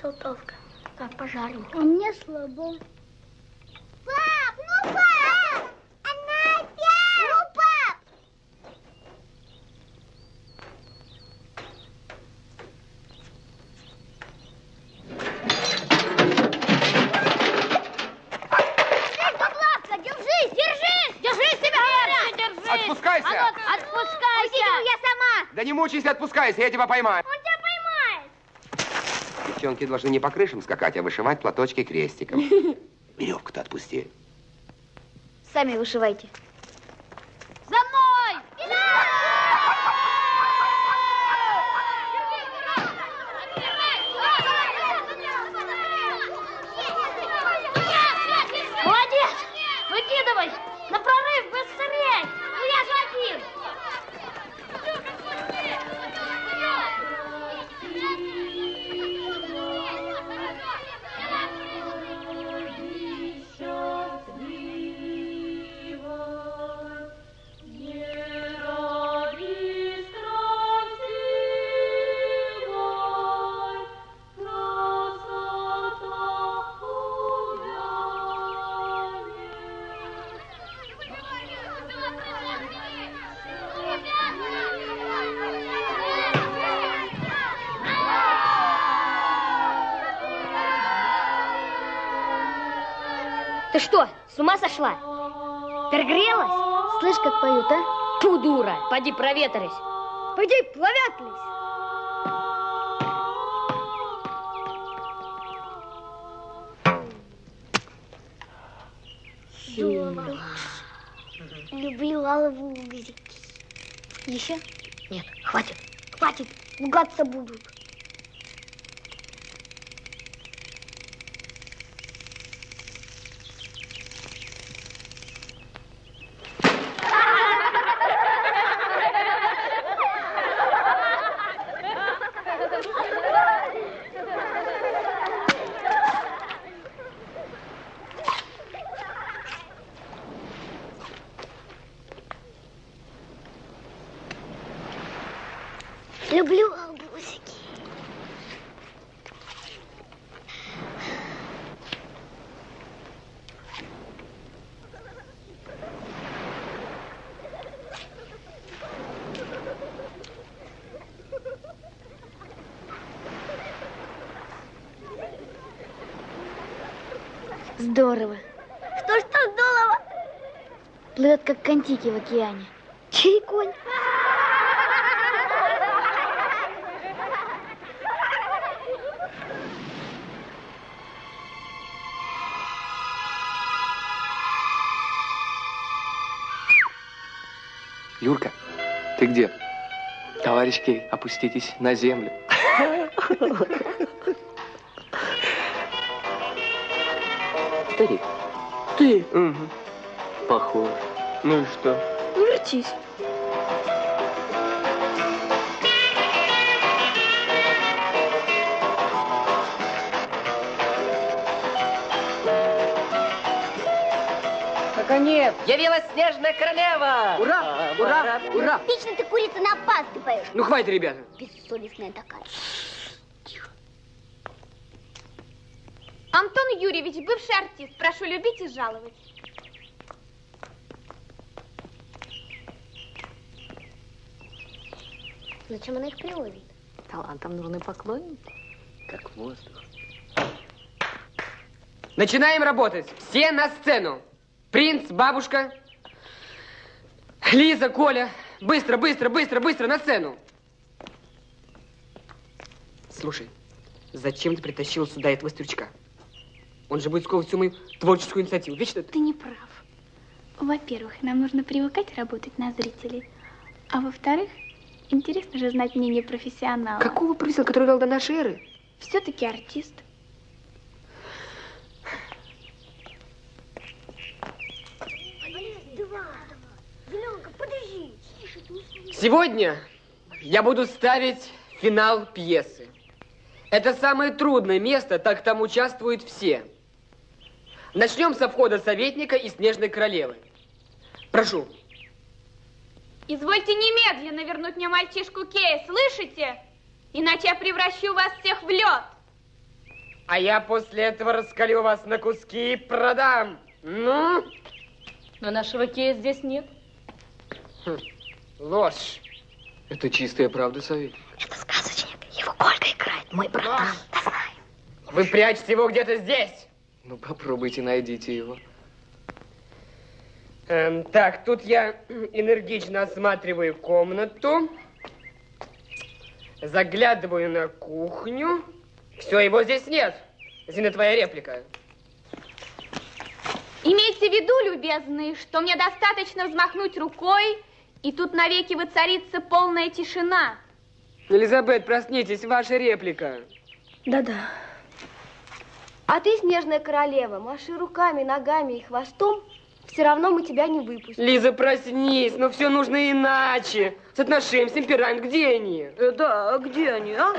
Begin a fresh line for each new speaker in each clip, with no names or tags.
Салтовка. Как пожарим.
А мне слабо.
Пап, ну пап! Она опять! Ну пап! Держись, держись! Держись себя! Держись!
Отпускайся!
Отпускайся! Я сама!
Да не мучайся, отпускайся, я тебя поймаю.
Он тебя поймает!
Девчонки должны не по крышам скакать, а вышивать платочки крестиком. Веревку-то отпусти.
Сами вышивайте. За мной!
Молодец! Выкидывай! На прорыв быстрее! Ну я же один!
Ты что, с ума сошла? Перегрелась? Слышь, как поют, а? Ту, дура, поди проветрись. Пойди, проветрись.
Здорово. Люблю лавовые языки.
Еще?
Нет, хватит, хватит, ругаться будут. Люблю арбузики.
Здорово.
Что здорово?
Плывет, как контики в океане. Чей конь?
Юрка, ты где? Товарищи, опуститесь на землю.
Старик, ты?
Угу. Похож. Ну и что?
Ну, вертись.
Наконец, явилась снежная королева!
Ура! Ура! Ура!
Вечно ты, курица, на опаздываешь.
Ну, хватит, ребята.
Бессовестная такая.
Антон Юрьевич, бывший артист, прошу любить и жаловать.
Зачем она их приводит?
Талантам нужны поклонники, как воздух.
Начинаем работать. Все на сцену. Принц, бабушка, Лиза, Коля. Быстро, быстро, быстро, быстро на сцену. Слушай, зачем ты притащил сюда этого стрючка? Он же будет сковывать всю мою творческую инициативу. Вечно
Ты не прав. Во-первых, нам нужно привыкать работать на зрителей. А во-вторых, интересно же знать мнение профессионала.
Какого профессионала, который вел до нашей эры?
Все-таки артист.
Сегодня я буду ставить финал пьесы. Это самое трудное место, так там участвуют все. Начнем со входа советника и снежной королевы. Прошу.
Извольте немедленно вернуть мне мальчишку Кея, слышите? Иначе я превращу вас всех в лед.
А я после этого раскалю вас на куски и продам. Ну?
Но нашего Кея здесь нет.
Ложь.
Это чистая правда, Савелий.
Это сказочник. Его Колька играет. Мой братан. Да знаю.
Вы прячете его где-то здесь.
Ну, попробуйте, найдите его.
Так, тут я энергично осматриваю комнату. Заглядываю на кухню. Все, его здесь нет. Зина, твоя реплика.
Имейте в виду, любезные, что мне достаточно взмахнуть рукой, и тут навеки воцарится полная тишина.
Элизабет, проснитесь, ваша реплика.
Да-да. А ты, снежная королева, маши руками, ногами и хвостом, все равно мы тебя не выпустим.
Лиза, проснись, но все нужно иначе. С отношением, с темперамент, где они?
Да, где они, а?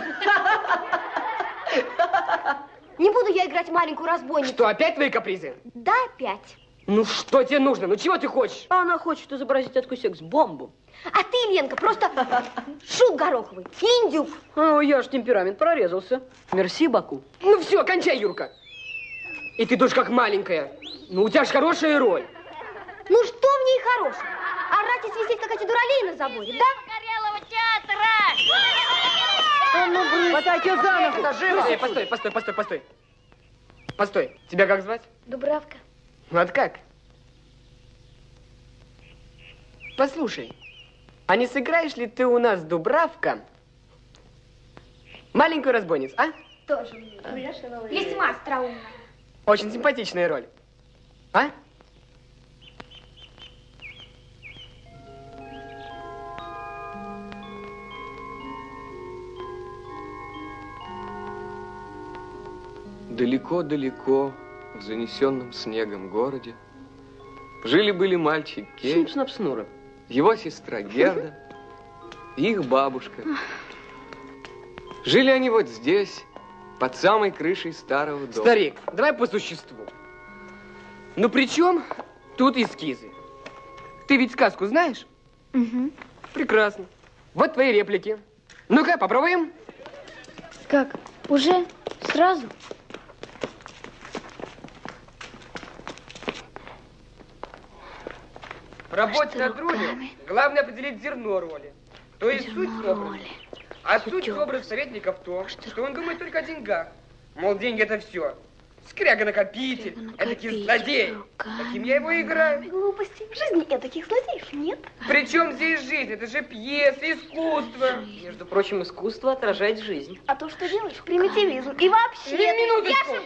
Не буду я играть маленькую разбойницу.
Что, опять твои капризы?
Да, опять.
Ну, что тебе нужно? Ну, чего ты хочешь?
Она хочет изобразить такую секс-бомбу.
А ты, Ленка, просто шут гороховый, индюк.
О, я ж темперамент прорезался. Мерси, Баку.
Ну, все, кончай, Юрка. И ты тоже как маленькая. Ну, у тебя же хорошая роль.
Ну, что в ней хорошего? Орать и свистеть, как эти дуралеи на заборе, да?
Горелого театра!
Хватайте за ногу.
Постой. Постой, тебя как звать?
Дубравка.
Вот как? Послушай, а не сыграешь ли ты у нас, Дубравка, маленькую разбойницу, а?
Тоже весьма остроумно.
Очень симпатичная роль. А?
Далеко-далеко, в занесенном снегом городе, жили-были мальчик Кей,
Симпсонапснура.
его сестра Герда и их бабушка. Жили они вот здесь, под самой крышей старого дома.
Старик, давай по существу. Ну, при чем тут эскизы? Ты ведь сказку знаешь?
Угу.
Прекрасно. Вот твои реплики. Ну-ка, попробуем.
Как? Уже? Сразу?
В работе над ролью главное определить зерно роли. То есть суть образа. А суть образа советника в том, что он думает только о деньгах. Мол, деньги это все. Скряга-накопитель, эдакий злодей. Таким я его и играю.
Глупости. В жизни таких злодеев нет.
Причем здесь жизнь? Это же пьеса, искусство.
Между прочим, искусство отражает жизнь.
А то, что делаешь, примитивизм. И вообще...
Минуточку.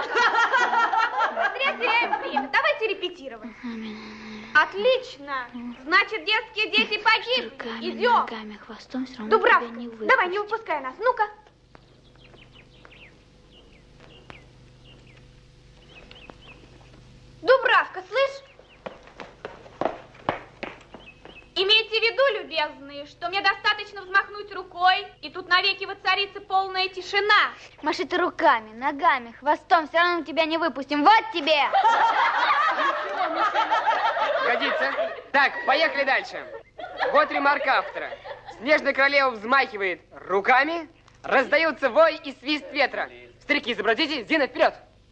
Зря теряем время. Давайте репетировать. Отлично. Значит, детские дети погибли. Идем. Дубравка, давай, не выпускай нас. Ну-ка. Дубравка, слышь? Имейте в виду, любезные, что мне достаточно взмахнуть рукой, и тут навеки воцарится полная тишина.
Маши ты руками, ногами, хвостом, все равно мы тебя не выпустим. Вот тебе!
Годится. Так, поехали дальше. Вот ремарка автора. Снежная королева взмахивает руками, раздаются вой и свист ветра. Старики, изобразите, Зина, вперед!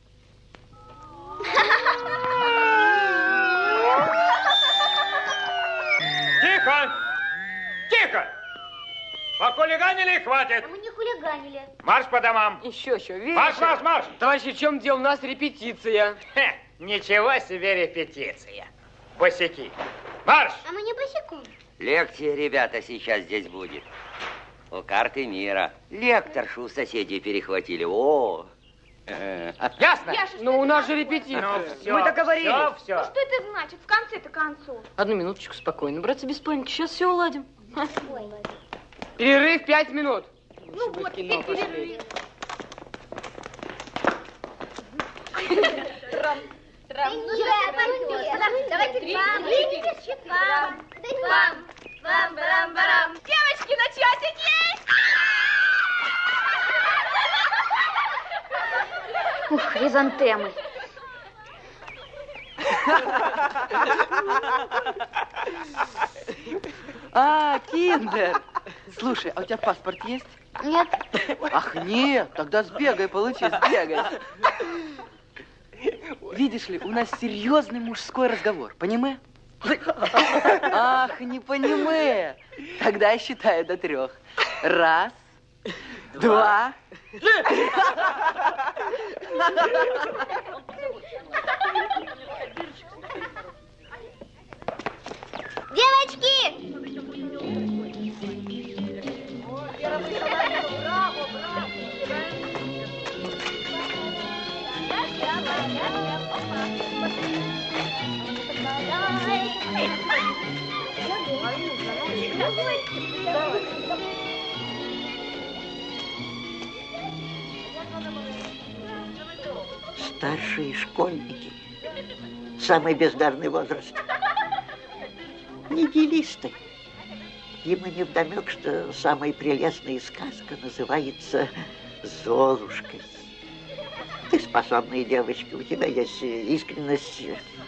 Тихо! Тихо! Похулиганили, хватит!
Мы не хулиганили.
Марш по домам!
Еще, видишь?
Марш, марш, марш!
Товарищи, в чем дело? У нас репетиция.
Хе, ничего себе репетиция. Босяки. Марш!
А мы не босиком.
Лекция, ребята, сейчас здесь будет. О карты мира. Лекторшу у соседей перехватили. О!
Ясно?
Ну, у нас же репетиция.
Ну, все,
Мы договорились.
Все.
Что это значит в конце-то концов?
Одну минуточку, спокойно. Братцы, без паники, сейчас все уладим.
Перерыв 5 минут.
Ну вот, теперь перерыв. Девочки, на часик есть?
Ух, хризантемы.
А, Киндер. Слушай, а у тебя паспорт есть?
Нет.
Ах, нет, тогда сбегай, получи, сбегай. Видишь ли, у нас серьезный мужской разговор, понимаешь? Ах, не понимаю. Тогда я считаю до 3. 1, 2.
Девочки!
Старшие школьники. Самый бездарный возраст. Нигилисты. Ему невдомек, что самая прелестная сказка называется «Золушкой». Ты способная девочка, у тебя есть искренность.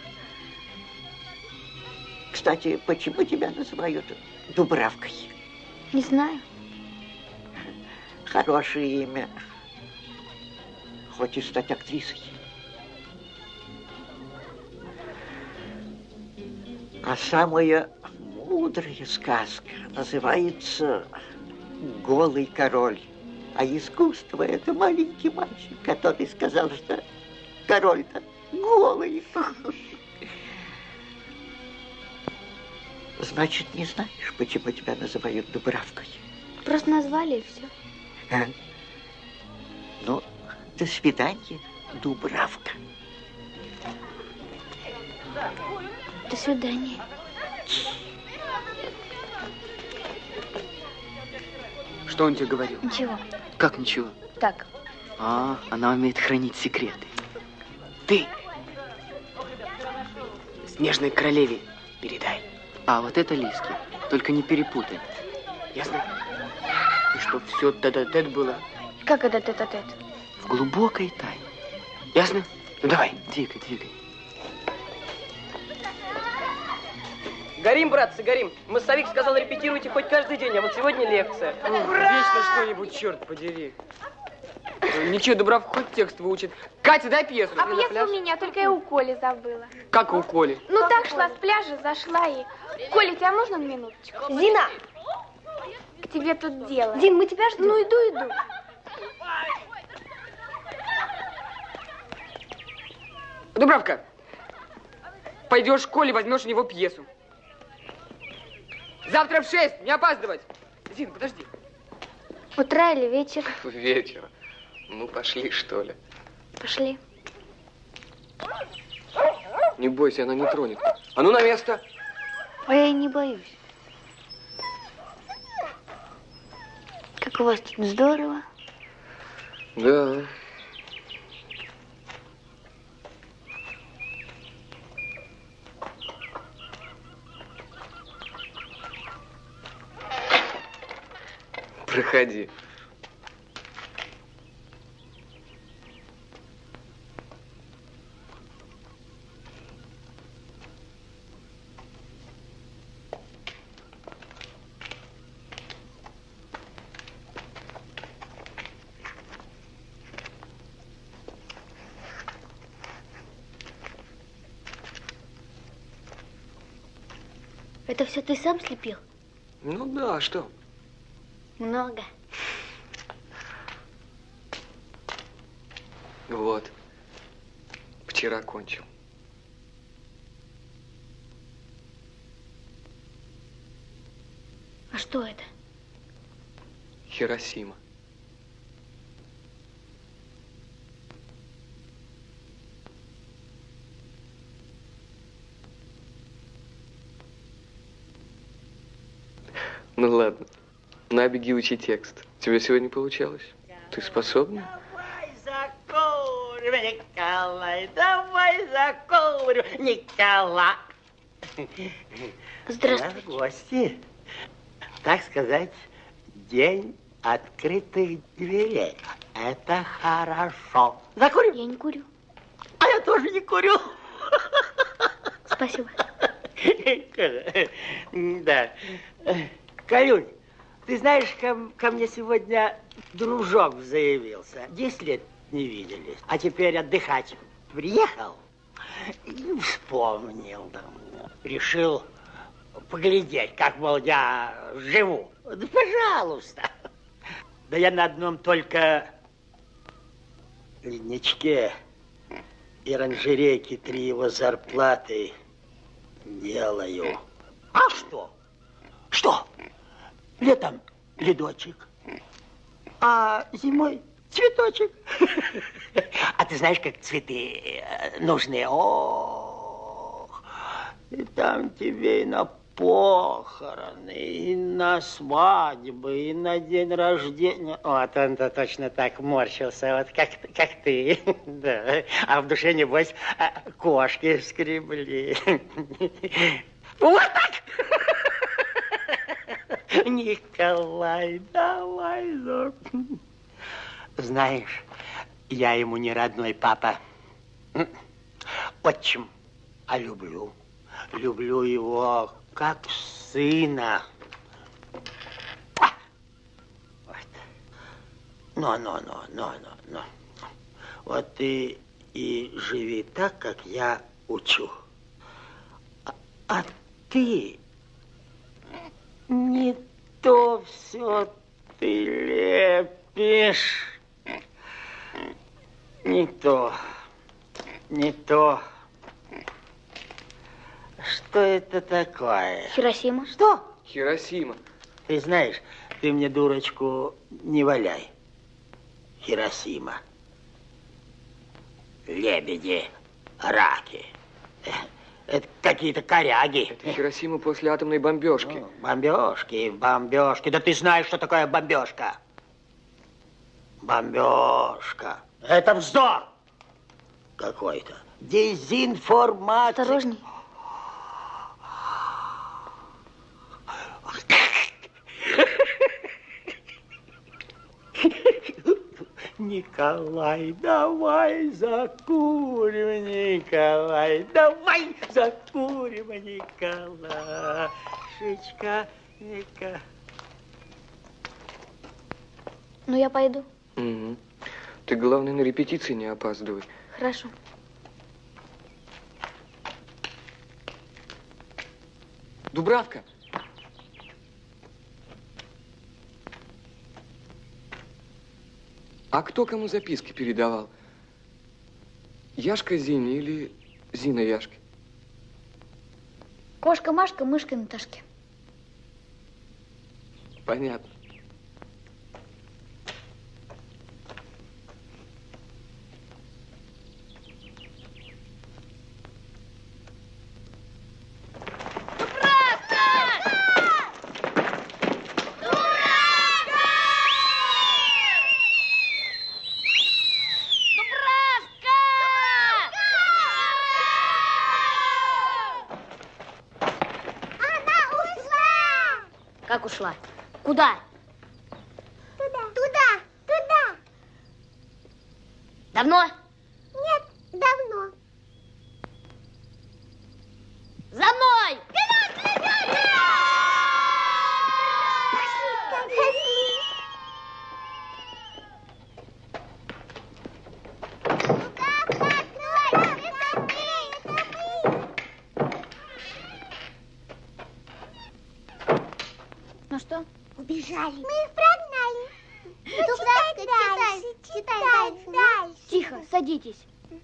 Кстати, почему тебя называют Дубравкой?
Не знаю.
Хорошее имя. Хочешь стать актрисой? А самая мудрая сказка называется «Голый король». А искусство – это маленький мальчик, который сказал, что король-то голый. Значит, не знаешь, почему тебя называют Дубравкой?
Просто назвали и все.
А? Ну, до свидания, Дубравка.
До свидания.
Что он тебе говорил?
Ничего.
Как ничего?
Так.
А, она умеет хранить секреты. Ты Снежной королеве передай. А вот это Лиске. Только не перепутай. Ясно? И чтоб все тет-а-тет было.
Как это тет-а-тет?
В глубокой тайне. Ясно? Ну давай, двигай, двигай.
Горим, братцы, горим. Массовик сказал, репетируйте хоть каждый день, а вот сегодня лекция. Вечно что-нибудь, черт подери. Ничего, Дубрав хоть текст выучит. Катя, дай пьесу.
А пьеса у меня, только я у Коли забыла.
Как у Коли?
Ну так шла с пляжа, зашла и... Коля, тебя можно на минуточку?
Зина!
К тебе тут дело.
Дин, мы тебя ждем.
Ну иду.
Дубравка, пойдешь к Коле, возьмешь у него пьесу. Завтра в 6, не опаздывать. Зин, подожди.
Утро или вечер?
Вечер. Ну, пошли, что ли.
Пошли.
Не бойся, она не тронет. А ну, на место.
А я и не боюсь. Как у вас тут здорово.
Да. Проходи.
Это все ты сам слепил?
Ну да, а что?
Много.
Вот. Вчера кончил.
А что это?
Хиросима. Ну ладно, на, беги учи текст. Тебе сегодня получалось? Ты способна?
Давай закурим, Николай, давай закурим, Николай.
Здравствуйте.
Гости, так сказать, день открытых дверей. Это хорошо. Закурим?
Я не курю.
А я тоже не курю.
Спасибо.
Да. Калюнь, Ты знаешь, ко мне сегодня дружок заявился. 10 лет не виделись. А теперь отдыхать приехал и вспомнил. Решил поглядеть, как, мол, я живу. Да, пожалуйста. Да я на одном только ледничке и оранжерейке 3 его зарплаты делаю. А что? Что? Летом ледочек, а зимой цветочек. А ты знаешь, как цветы нужны? Ох, и там тебе и на похороны, и на свадьбы, и на день рождения. Вот он-то точно так морщился, вот как ты. Да. А в душе, небось, кошки скребли. Вот так! Николай, давай. Знаешь, я ему не родной папа, отчим, а люблю. Люблю его как сына. Вот. Но. Вот ты и живи так, как я учу. А ты не то все ты лепишь. Не то. Что это такое?
Хиросима.
Что?
Хиросима.
Ты знаешь, ты мне, дурочку, не валяй. Хиросима. Лебеди, раки. Это какие-то коряги.
Это Хиросима после атомной бомбежки.
Бомбежки. Да ты знаешь, что такое бомбежка? Бомбежка. Это вздор какой-то. Дезинформация.
Осторожней.
Николай, давай закурим, Николай, давай закурим, Николашечка, Ника.
Ну, я пойду.
Угу. Ты, главное, на репетиции не опаздывай.
Хорошо.
Дубравка. А кто кому записки передавал? Яшка Зине или Зина Яшке?
Кошка Машка, мышка Наташке.
Понятно.
Как ушла? Куда?
Туда.
Давно?
Нет, давно.
За мной! Ну что?
Убежали. Мы их прогнали. Читай дальше.
Тихо, садитесь.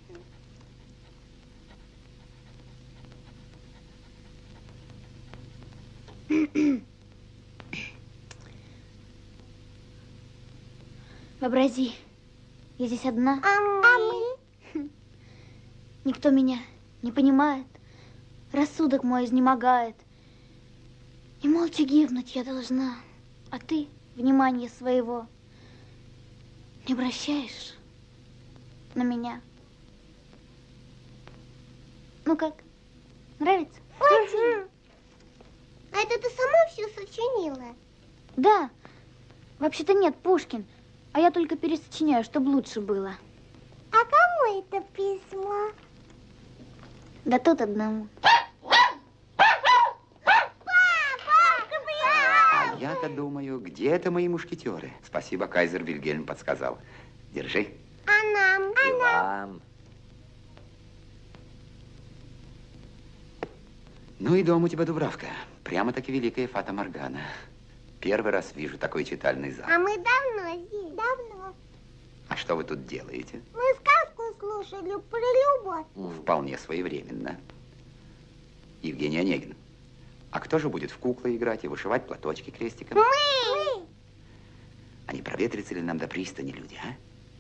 Вообрази, я здесь одна.
А мы?
Никто меня не понимает. Рассудок мой изнемогает. И молча гибнуть я должна. А ты внимание своего не обращаешь на меня. Ну как, нравится?
Очень. А это ты сама все сочинила?
Да. Вообще-то нет, Пушкин. А я только пересочиняю, чтобы лучше было.
А кому это письмо?
Да тут одному.
А я я-то думаю, где это мои мушкетеры? Спасибо, кайзер Вильгельм подсказал. Держи.
А нам?
И вам.
Ну и дом у тебя, Дубравка. Прямо-таки великая Фата Моргана. Первый раз вижу такой читальный зал.
А мы давно здесь. Давно.
А что вы тут делаете?
Мы сказку слушали про любовь.
Вполне своевременно. Евгений Онегин, а кто же будет в куклы играть и вышивать платочки крестиком?
Мы!
А не проветрится ли нам до пристани люди, а?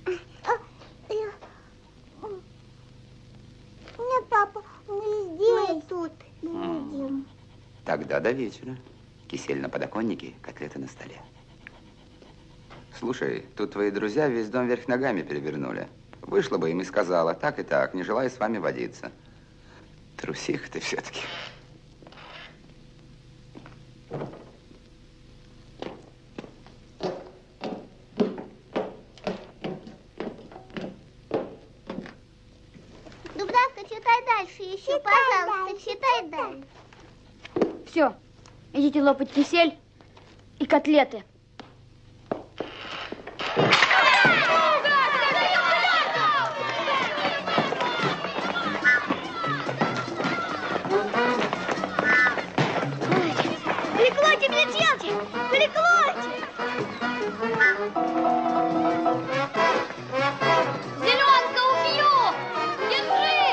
Нет, папа, мы здесь. Мы тут будем.
Тогда до вечера. Кисель на подоконнике, котлеты на столе. Слушай, тут твои друзья весь дом вверх ногами перевернули. Вышла бы им и сказала, так и так, не желаю с вами водиться. Трусиха ты все-таки.
Дубравка, читай дальше еще, пожалуйста, читай дальше.
Все, идите лопать кисель и котлеты.
Перекройте, глядите! Перекройте!
Зеленка убью! Держи!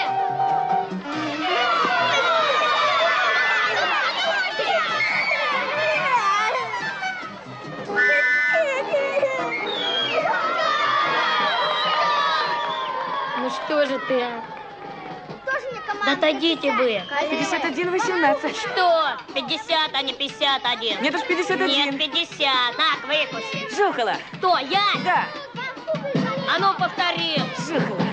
Ну что же ты?
Тоже мне команда.
Да отойдите вы.
51-18.
Что? 50, а не 51.
Нет уж 51.
Нет, 50. Так, выкуси.
Жухала.
Кто, я?
Да.
А ну, повтори.
Жухала.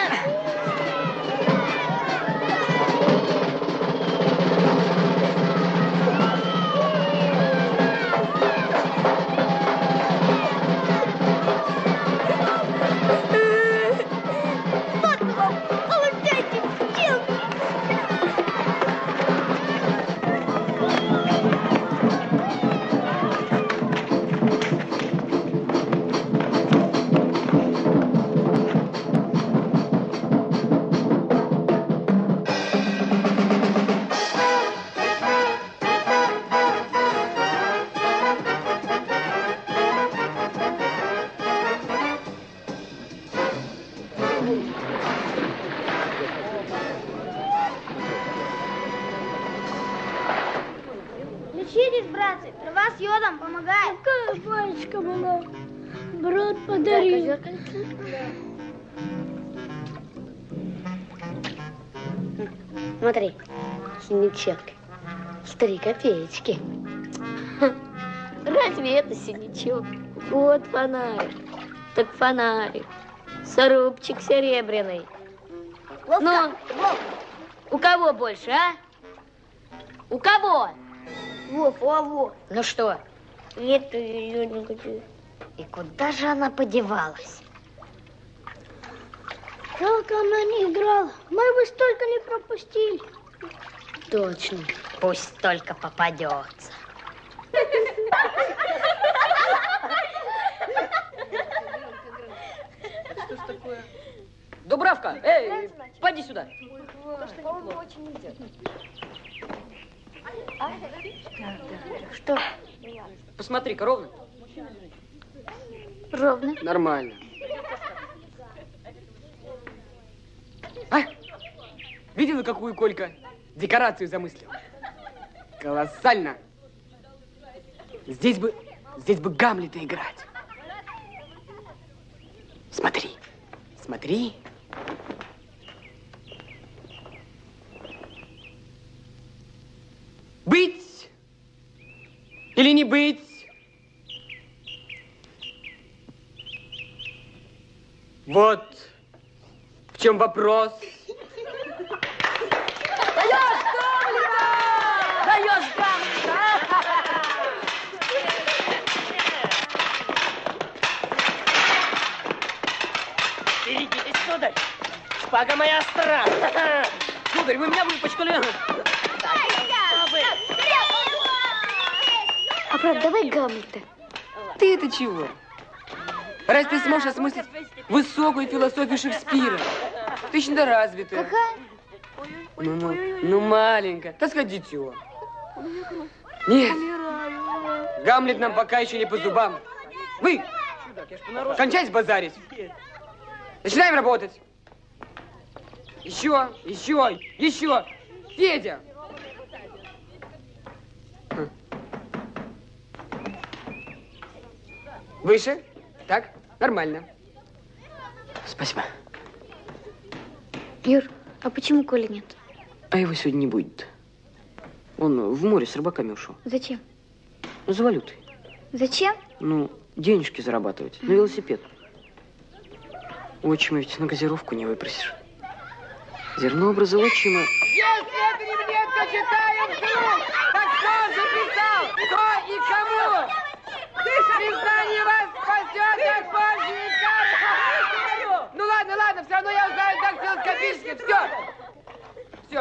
Лечитесь, братцы, трава с йодом помогает.
Какая пачка была? Брат подарил. Смотри, синячок. 3 копеечки. Разве это синячок? Вот фонарик. Так фонарик. Срубчик серебряный. Ну, у кого больше, а? У кого?
Во.
Ну что?
Это ее не хочу.
И куда же она подевалась?
Жалко, она не играла. Мы бы столько не пропустили.
Точно. Пусть только попадется.
Дубравка, эй, поди сюда.
Что?
Посмотри-ка, ровно?
Ровно.
Нормально. А? Видела, какую Колька декорацию замыслил? Колоссально. Здесь бы Гамлета играть. Смотри, смотри. Быть или не быть? Вот в чем вопрос.
Даешь Гамлета! Даешь Гамлета!
Берегитесь, сударь. Шпага моя остра.
Сударь, вы меня выпачкали.
А правда, давай Гамлета.
Ты это чего? Разве ты сможешь осмыслить высокую философию Шекспира? Ты еще недоразвитая.
Какая?
Ну, маленькая. Так сказать, дитё. Нет. Гамлет нам пока еще не по зубам. Вы! Кончайте базарить. Начинаем работать. Еще. Федя! Выше. Так, нормально.
Спасибо.
Юр, а почему Коли нет?
А его сегодня не будет. Он в море с рыбаками ушел.
Зачем?
За валютой.
Зачем?
Ну, денежки зарабатывать. На велосипед. Отчима ведь на газировку не выпросишь. Зерно образа отчима.
Если это не монетка, читаем вслух. Так кто же писал? Кто и кому? Писание вас спасет от поздника. Ну ладно, все равно я узнаю дактилоскопически. Все.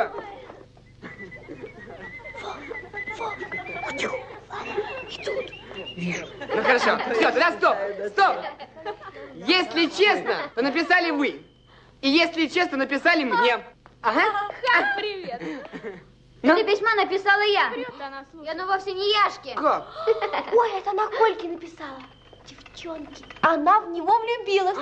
Вижу. Ну хорошо. Все, тогда стоп. Если честно, то написали вы. И если честно, написали мне. Ага.
Привет.
Это письма написала я. Я вовсе не Яшке.
Как?
Ой, это она Кольке написала. Девчонки, она в него влюбилась.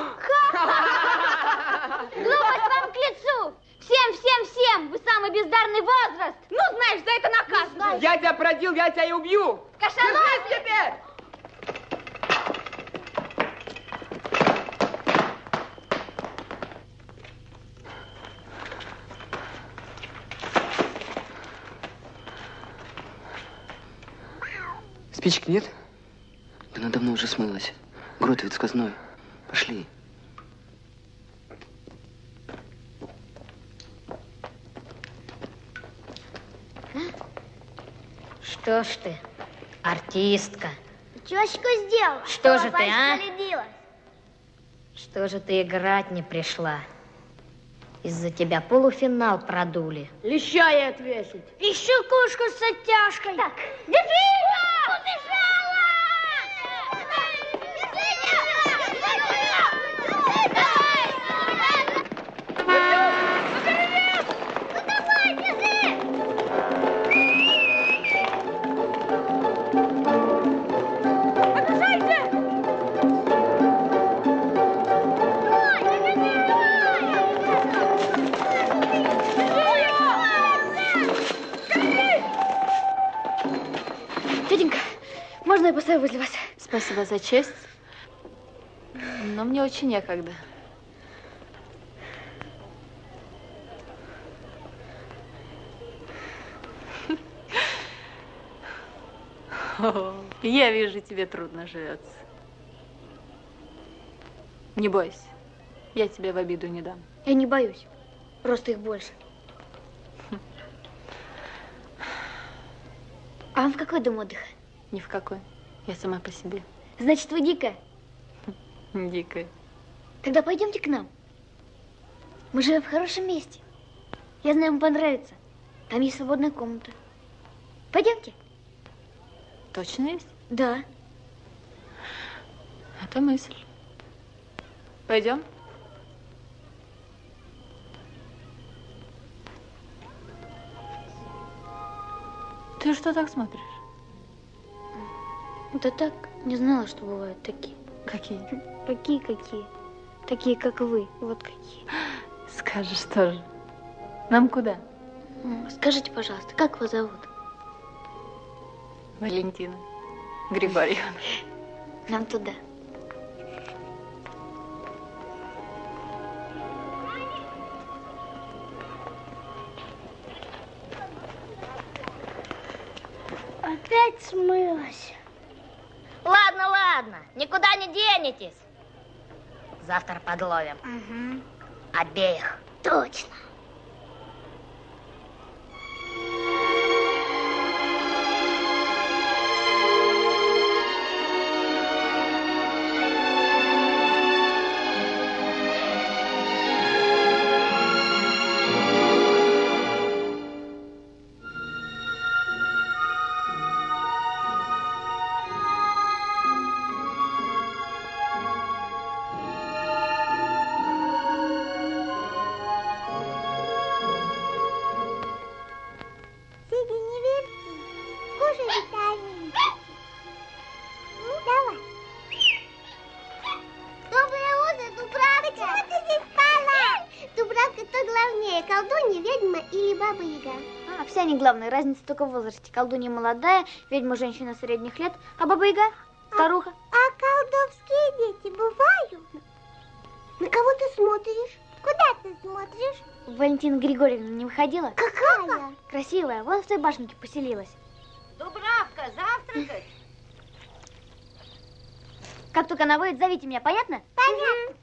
Глупость вам к лицу. Всем. Вы самый бездарный возраст.
Ну, знаешь, за это наказано.
Я тебя продил, я тебя и убью.
Кошелок
теперь. Спичек нет?
Да она давно уже смылась. Грот ведь сказной. Пошли.
Что ж ты, артистка?
Тёщка сделала.
Что же ты, а?
Полюбилась.
Что же ты играть не пришла? Из-за тебя полуфинал продули.
Леща ей отвесить.
Еще кошку с оттяжкой. Так,
Тетенька, можно я постою возле вас?
Спасибо за честь, но мне очень некогда. Я вижу, тебе трудно живется. Не бойся, я тебе в обиду не дам.
Я не боюсь, просто их больше. А вам в какой дом отдыха?
Ни в какой. Я сама по себе.
Значит, вы дикая?
Дикая.
Тогда пойдемте к нам. Мы живем в хорошем месте. Я знаю, вам понравится. Там есть свободная комната. Пойдемте.
Точно есть?
Да.
Это мысль. Пойдем? Ты что так смотришь?
Да так, не знала, что бывают такие.
Какие?
Какие? Такие, как вы. Вот какие.
Скажешь тоже. Нам куда?
Скажите, пожалуйста, как вас зовут?
Валентина Григорьевна.
Нам туда.
Опять смылась.
Ладно, никуда не денетесь. Завтра подловим.
Угу.
Обеих.
Точно.
все они главные, разница только в возрасте. Колдунья молодая, ведьма женщина средних лет, а баба-яга старуха.
А колдовские дети бывают? На кого ты смотришь? Куда ты смотришь?
Валентина Григорьевна не выходила?
Какая?
Красивая, вон в той башенке поселилась.
Дубравка, завтракать?
Как только она выйдет, зовите меня, понятно?
Понятно.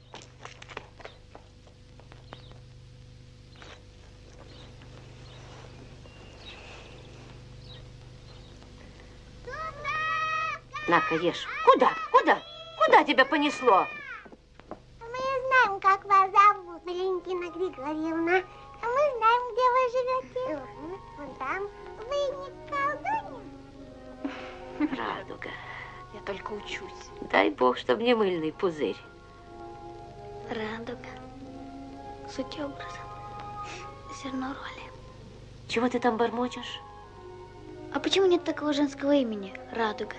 На-ка, ешь. Куда? Куда? Куда тебя понесло?
Мы знаем, как вас зовут, Валентина Григорьевна. А мы знаем, где вы живете. Вон там. Вы не колдунья?
Радуга.
Я только учусь.
Дай бог, чтобы не мыльный пузырь.
Радуга. Суть образа. Зерно роли.
Чего ты там бормочешь?
А почему нет такого женского имени? Радуга.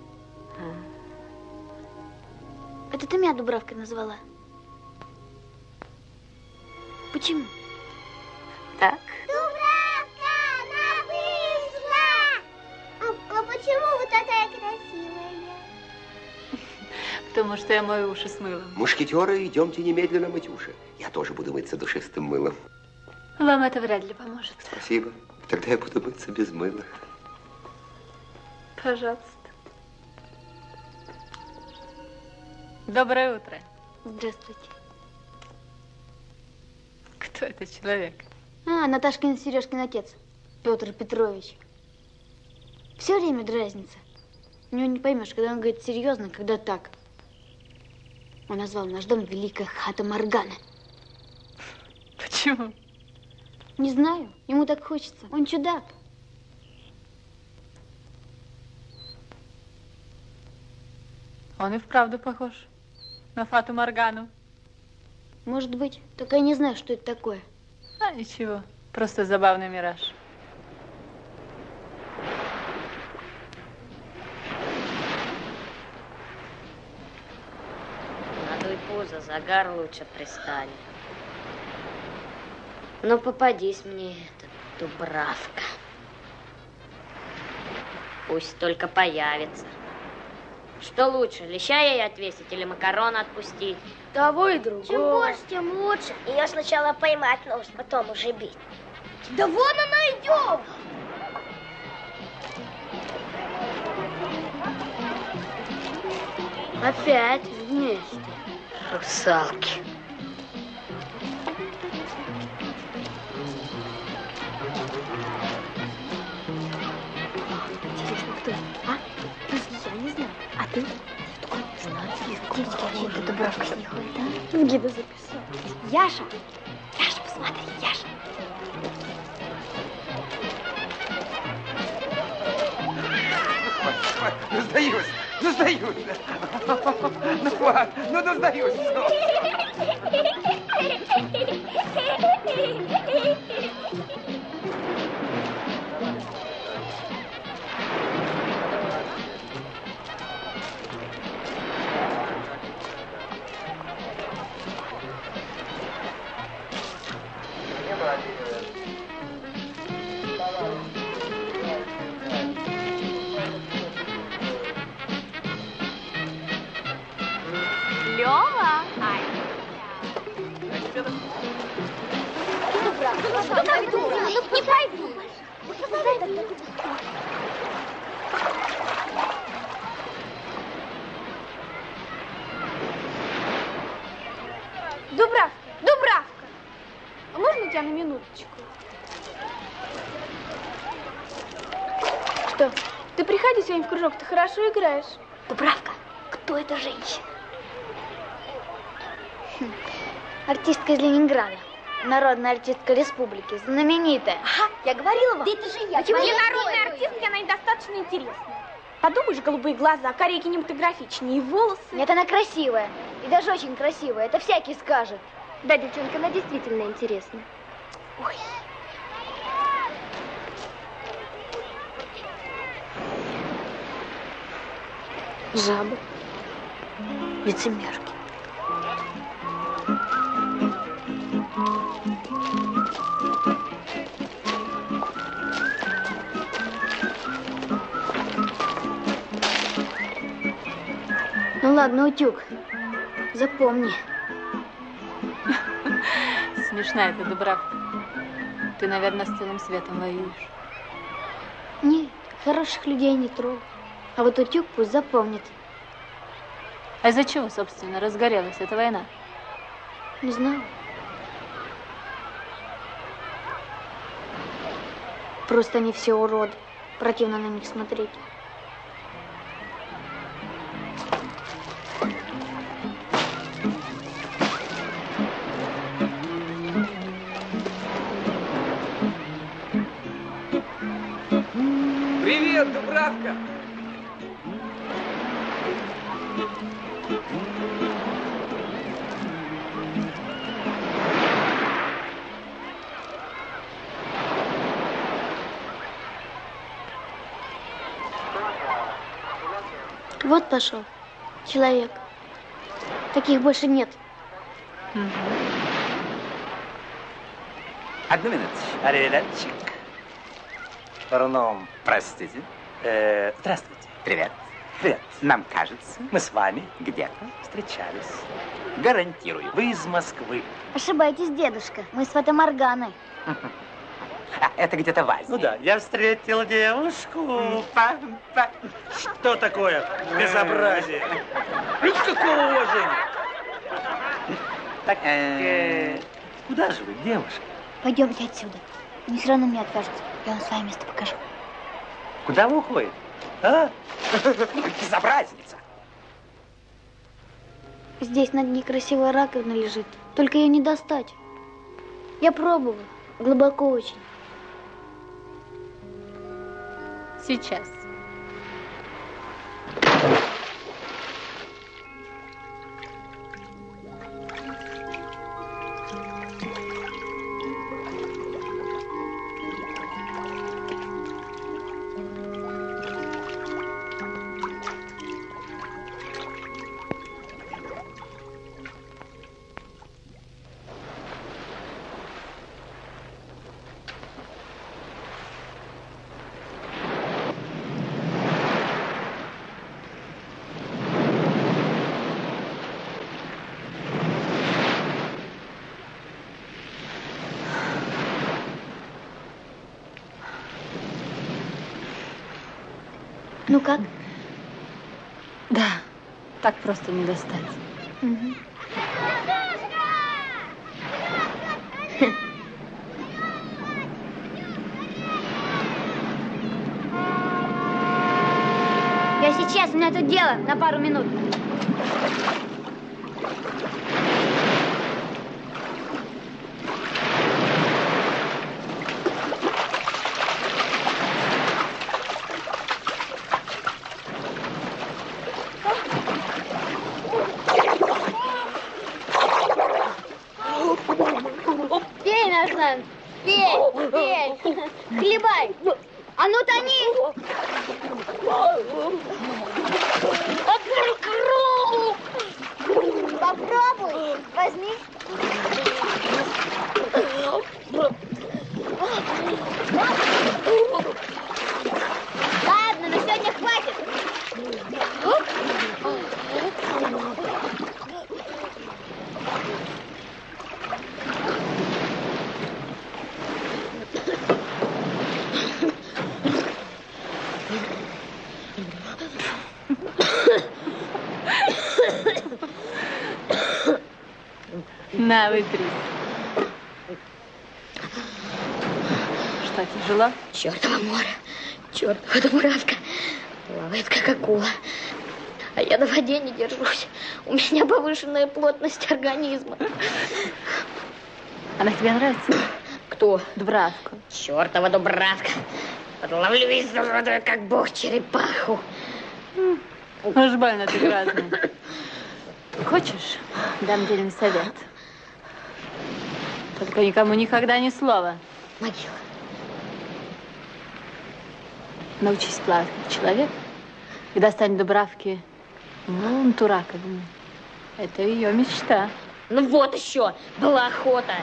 Это ты меня Дубравкой назвала? Почему?
Так.
Дубравка, она вышла! А почему вы такая красивая?
Потому что я мою уши с мылом.
Мушкетеры, идемте немедленно мыть уши. Я тоже буду мыться душистым мылом.
Вам это вряд ли поможет.
Спасибо. Тогда я буду мыться без мыла.
Пожалуйста. Доброе утро.
Здравствуйте.
Кто это человек?
А, Наташкин Сережкин отец, Петр Петрович. Все время дразнится. У него не поймешь, когда он говорит серьезно, когда так. Он назвал наш дом Великая Хата Моргана.
Почему?
Не знаю, ему так хочется. Он чудак.
Он и вправду похож на Фату Моргану.
Может быть, только я не знаю, что это такое.
А ничего, просто забавный мираж.
Надуй пузо, загар лучше пристанет. Ну, попадись мне эта Дубравка. Пусть только появится. Что лучше, леща ей отвесить или макарон отпустить?
Того и другого. Чем больше, тем лучше. Ее сначала поймать нужно, потом уже бить. Да вон она идет!
Опять вместе. Русалки.
Интересно, кто это, а? Я не знаю. А ты? Такой не знаю. Где эта Дубравка ехала, да? В гида записал. Яша! Яша, посмотри, Яша!
Ну, сдаюсь, ну, сдаюсь. Ну, хват, ну, сдаюсь.
Лёва!
Не пойду.
Дубравка, Дубравка! А можно тебя на минуточку? Что? Ты приходи сегодня в кружок, ты хорошо играешь.
Дубравка, кто эта женщина? Артистка из Ленинграда. Народная артистка республики. Знаменитая.
Ага, я говорила вам. Да это же я.
Почему не народная артистка, она недостаточно интересная. Подумаешь, голубые глаза, карие кинематографичнее, и волосы.
Нет, она красивая. И даже очень красивая. Это всякий скажет.
Да, девчонка, она действительно интересна.
Ой. Жабы. Лицемерки. ладно, утюг. Запомни.
Смешная ты, Дубравка. Ты, наверное, с целым светом воюешь.
Нет, хороших людей не трогай. А вот утюг пусть запомнит.
А из-за чего, собственно, разгорелась эта война?
Не знаю. Просто они все уроды. Противно на них смотреть.
Привет, Дубравка!
Вот пошел человек. Таких больше нет.
Одну минуточку. Аривидерчик. Парном. Простите. Здравствуйте. Привет. Привет. Нам кажется, мы с вами где-то встречались. Гарантирую, вы из Москвы.
Ошибаетесь, дедушка. Мы с фатоморганой.
А, это где-то в Азии.
Ну да, я встретил девушку. Что такое безобразие? Никакого уважения.
Так, куда же вы, девушка?
Пойдемте отсюда. Они все равно мне откажутся. Я вам свое место покажу.
Куда вы уходите? А? Безобразница.
Здесь на дне красивая раковина лежит. Только ее не достать. Я пробовала. Глубоко очень.
Сейчас.
Ну как?
Да, так просто не достать.
Угу. Я сейчас, у меня тут дело на пару минут. Пей, Нарсан, пей, пей, хлебай. А ну тони! Попробуй, возьми. Ладно, на сегодня хватит.
На, выпей. Что, тяжело?
Чёртова мора, чёртова дубравка. Плавает, как акула. А я на воде не держусь. У меня повышенная плотность организма.
Она тебе нравится?
Кто?
Дубравка.
Чёртова дубравка. Подловлю изуродую, как бог, черепаху.
Уж больно ты грязный. Хочешь, дам тебе совет? Только никому никогда ни слова.
Могила.
Научись плавать как человек и достань Дубравки, ну, ту раковину. Это ее мечта.
Ну вот еще, была охота.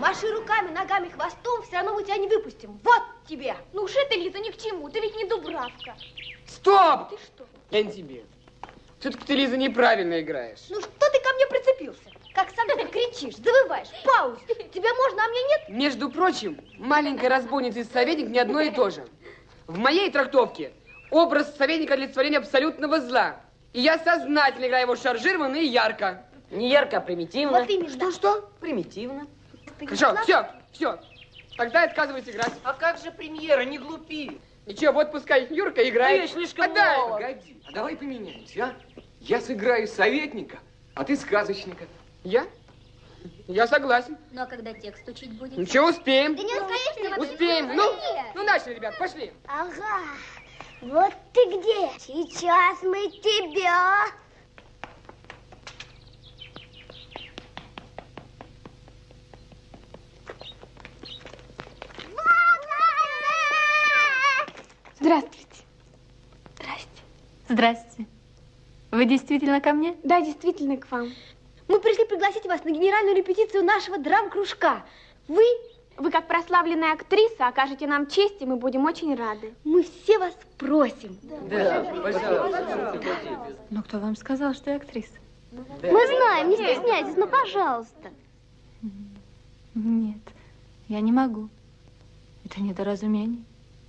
Маши руками, ногами, хвостом, все равно мы тебя не выпустим. Вот тебе. Ну уж это, Лиза, ни к чему. Ты ведь не Дубравка.
Стоп!
Ты что?
Я не тебе. Все-таки ты, Лиза, неправильно играешь.
Ну что ты ко мне прицепился? Как сам ты кричишь, завываешь, пауз. Тебе можно, а мне нет?
Между прочим, маленькая разбойница и советник не одно и то же. В моей трактовке образ советника олицетворение абсолютного зла. И я сознательно играю его шаржированно и ярко.
Не ярко, а примитивно.
Вот именно.
Что?
Примитивно.
Хорошо, все. Тогда отказываюсь играть.
А как же премьера, не глупи.
Ничего, вот пускай Юрка играет.
Ты слишком
Отдай.
молод.
Погоди, а давай поменяемся, а? Я сыграю советника, а ты сказочника.
Я? Я согласен.
Ну, а когда текст учить будете?
Ничего, успеем.
Ты не успеешь? Ты
Успеем. Ну, начали, ребят, пошли.
Ага, вот ты где. Сейчас мы тебя...
Здравствуйте. Здрасте. Здрасте. Вы действительно ко мне?
Да, действительно к вам. Мы пришли пригласить вас на генеральную репетицию нашего драм-кружка. Вы, как прославленная актриса, окажете нам честь, и мы будем очень рады. Мы все вас просим.
Да, пожалуйста.
Но кто вам сказал, что я актриса?
Мы знаем, не стесняйтесь, ну, пожалуйста.
Нет, я не могу. Это недоразумение.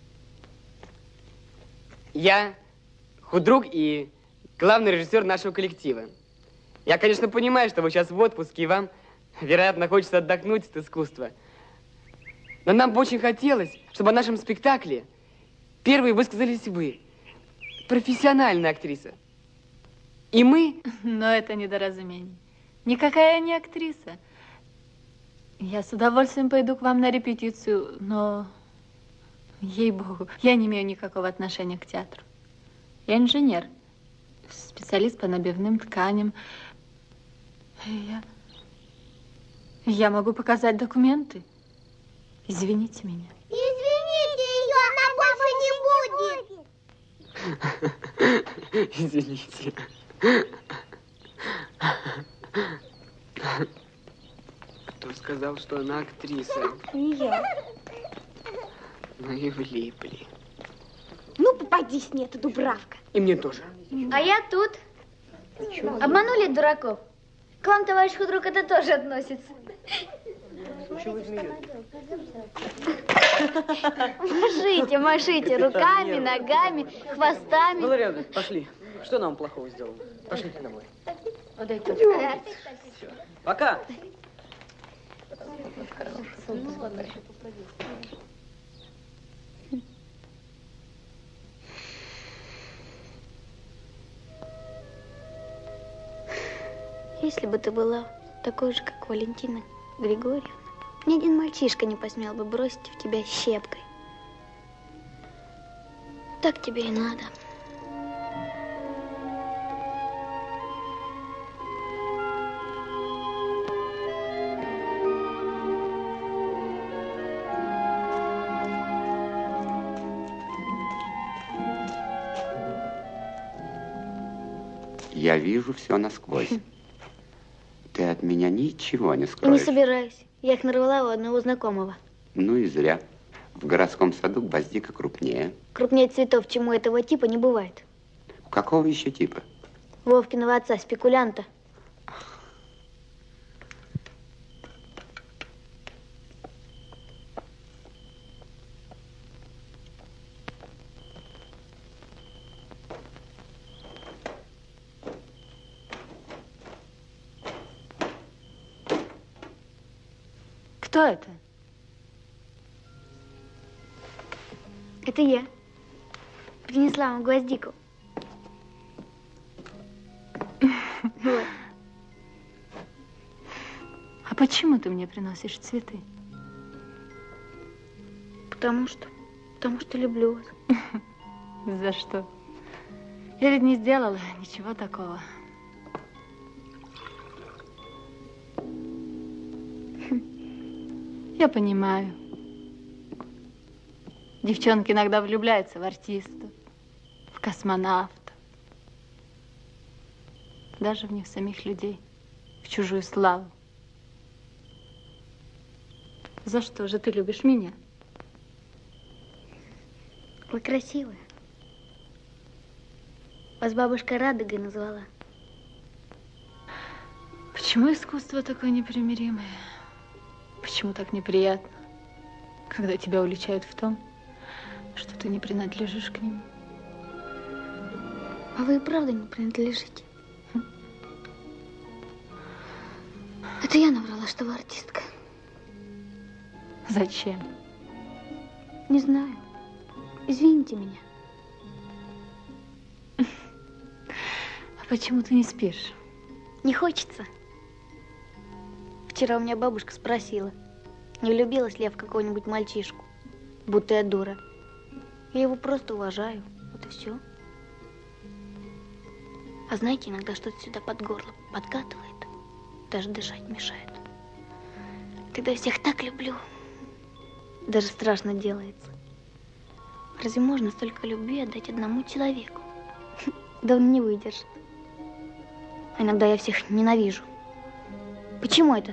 Я худрук и главный режиссер нашего коллектива. Я, конечно, понимаю, что вы сейчас в отпуске, и вам, вероятно, хочется отдохнуть от искусства. Но нам бы очень хотелось, чтобы о нашем спектакле первые высказались вы, профессиональная актриса. И мы...
Но это недоразумение. Никакая я не актриса. Я с удовольствием пойду к вам на репетицию, но, ей-богу, я не имею никакого отношения к театру. Я инженер, специалист по набивным тканям. Я могу показать документы. Извините меня.
Извините ее, она больше не будет.
Извините. Кто сказал, что она актриса?
Не я.
Ну и влипли.
Ну, попадись мне, ты Дубравка.
И мне тоже.
А я тут. Обманули дураков. К вам, товарищ худрук, это тоже относится. Машите руками, ногами, хвостами.
Валерьяна, пошли. Что нам плохого сделано? Пошли домой. Пока.
Если бы ты была такой же, как Валентина Григорьевна, ни один мальчишка не посмел бы бросить в тебя щепкой. Так тебе и надо.
Я вижу все насквозь. Ты от меня ничего не
Не
скроешь.
собираюсь. Я их нарвала у одного знакомого.
Ну и зря. В городском саду гвоздика крупнее.
Крупнее цветов, чему этого типа, не бывает.
У какого еще типа?
Вовкиного отца, спекулянта. Кто это? Это я. Принесла вам гвоздику. Вот. А почему ты мне приносишь цветы? Потому что люблю вас. За что? Я ведь не сделала ничего такого. Я понимаю. Девчонки иногда влюбляются в артистов, в космонавтов. Даже в них самих людей, в чужую славу.
За что же ты любишь меня?
Вы красивая. Вас бабушка Радугой назвала.
Почему искусство такое непримиримое? Почему так неприятно, когда тебя уличают в том, что ты не принадлежишь к ним?
А вы и правда не принадлежите. Это я наврала, что вы артистка.
Зачем?
Не знаю. Извините меня.
А почему ты не спишь?
Не хочется. Вчера у меня бабушка спросила, не влюбилась ли я в какого-нибудь мальчишку, будто я дура. Я его просто уважаю. Вот и все. А знаете, иногда что-то сюда под горло подкатывает, даже дышать мешает. Тогда я всех так люблю. Даже страшно делается. Разве можно столько любви отдать одному человеку? Да он не выдержит. А иногда я всех ненавижу. Почему это?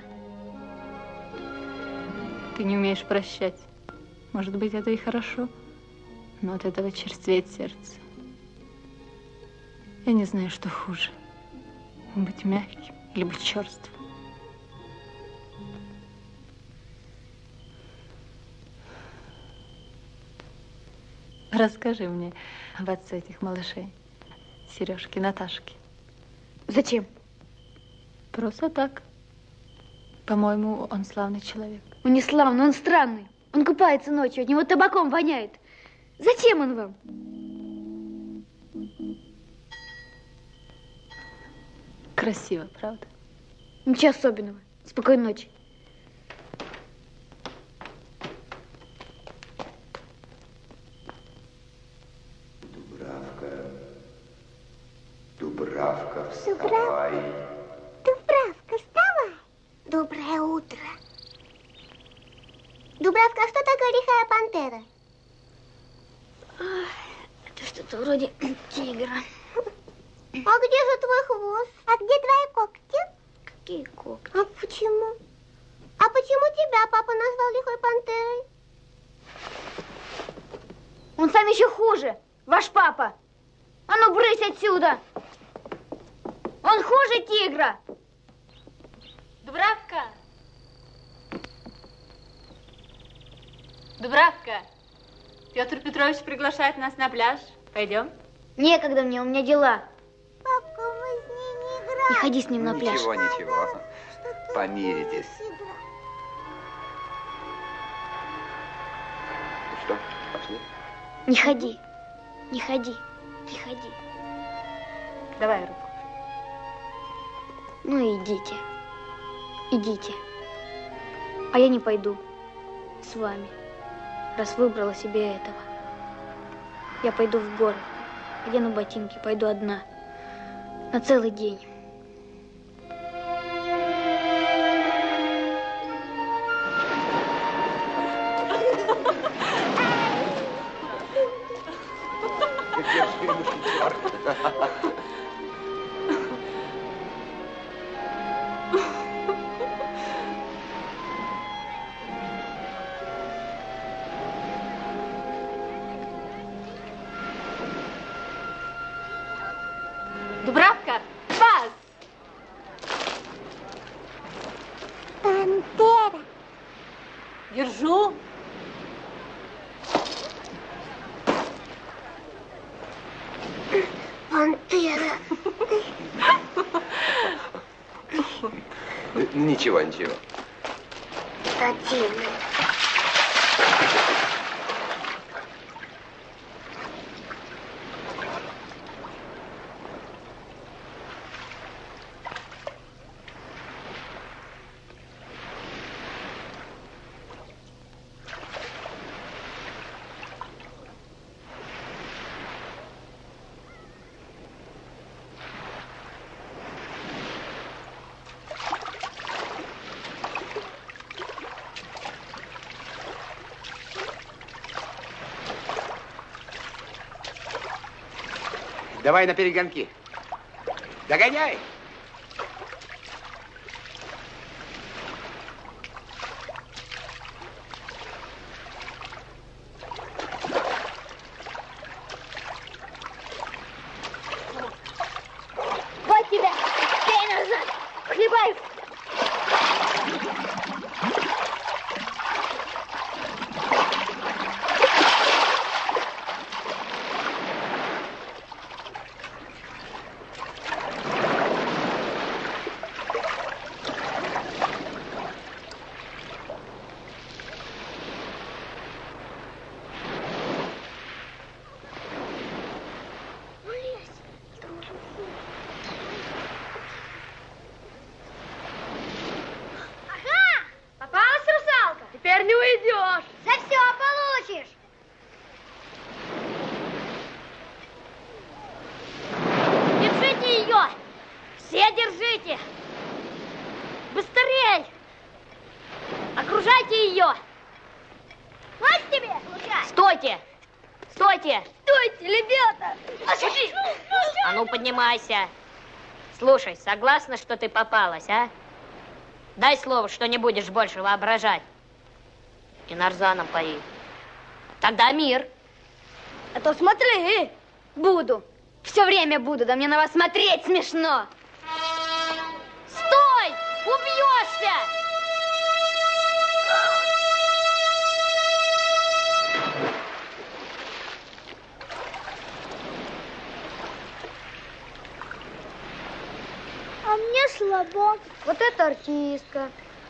Ты не умеешь прощать. Может быть, это и хорошо, но от этого черствеет сердце. Я не знаю, что хуже. Быть мягким или быть черствым. Расскажи мне об отце этих малышей. Сережки, Наташки.
Зачем?
Просто так. По-моему, он славный человек.
Он не славный, он странный. Он купается ночью, от него табаком воняет. Зачем он вам?
Красиво, правда?
Ничего особенного. Спокойной ночи.
Дубравка, вставай.
Дубравка, вставай. Доброе утро. Дубравка, а что такое лихая пантера?
Это что-то вроде тигра.
А где же твой хвост? А где твои когти?
Какие когти?
А почему? А почему тебя папа назвал лихой пантерой?
Он сам еще хуже. Ваш папа. А ну, брысь отсюда. Он хуже тигра.
Дубравка! Дубравка! Петр Петрович приглашает нас на пляж. Пойдем?
Некогда мне, у меня дела.
Папка, мы с ней не играем.
Не ходи с ним на пляж.
Ничего, ничего. Помиритесь. Ну что, пошли?
Не ходи. Не ходи. Не ходи.
Давай руку.
Ну, идите. Идите. А я не пойду с вами, раз выбрала себе этого. Я пойду в горы, одену ботинки, пойду одна. На целый день.
Дубравка, пас!
Пантера.
Держу.
Пантера.
Ничего, ничего.
Противно.
Давай на перегонки. Догоняй!
Провожайте ее!
Вот тебе!
Стойте! Стойте!
Стойте, ребята!
А ну, поднимайся. Слушай, согласна, что ты попалась, а? Дай слово, что не будешь больше воображать. И нарзаном пои. Тогда мир.
А то смотри, буду. Все время буду, да мне на вас смотреть смешно.
Стой! Убьешься!
А мне слабо.
Вот это артистка.